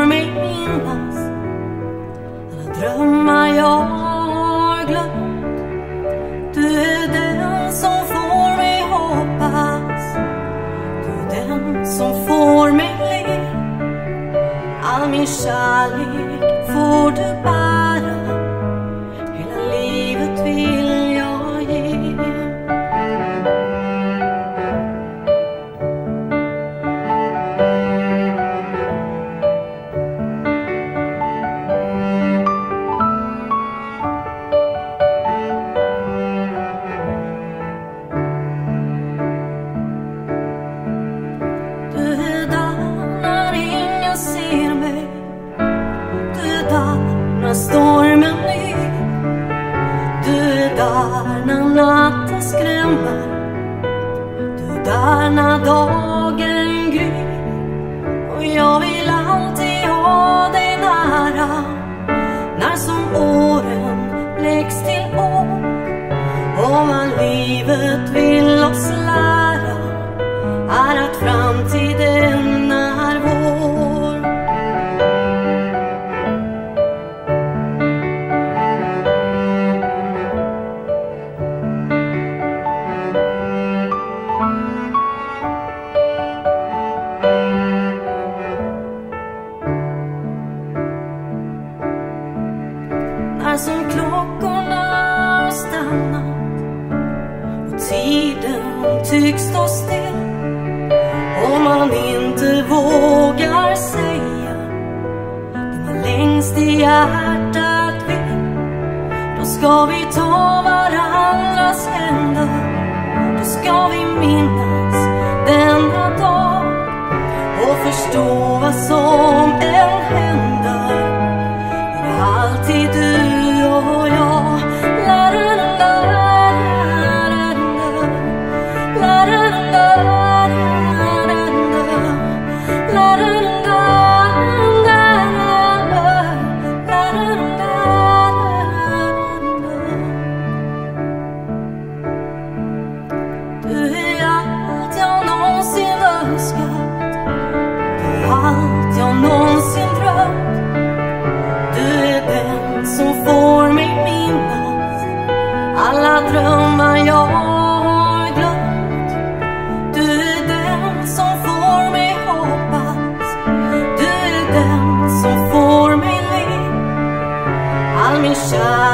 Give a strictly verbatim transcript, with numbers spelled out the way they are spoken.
får mig minnas alla drömmar jag har glömt. Du är den som får mig hoppas, du är den som får mig le. All min kärlek får du bära, hela livet vill jag ge. Stormen ny, du är där när natten skrämmer, du är där när dagen gryr. Och jag vill alltid ha dig nära, när som åren läggs till år. Och vad livet vill oss lära är att framtiden är vår. Som klockorna har stannat och tiden tycks stå still, och man inte vågar säga det man längst i hjärtat vill. Då ska vi ta varandras händer, då ska vi minnas denna dag och förstå vad som än händer. Det är alltid du och jag. La la la la la la la la la Du är allt jag någonsin önskat, du är allt jag någonsin drömt. Du är den som får mig minnas alla drömmar jag har glömt. Du är den som får mig hoppas, du är den som får mig le. All min kärlek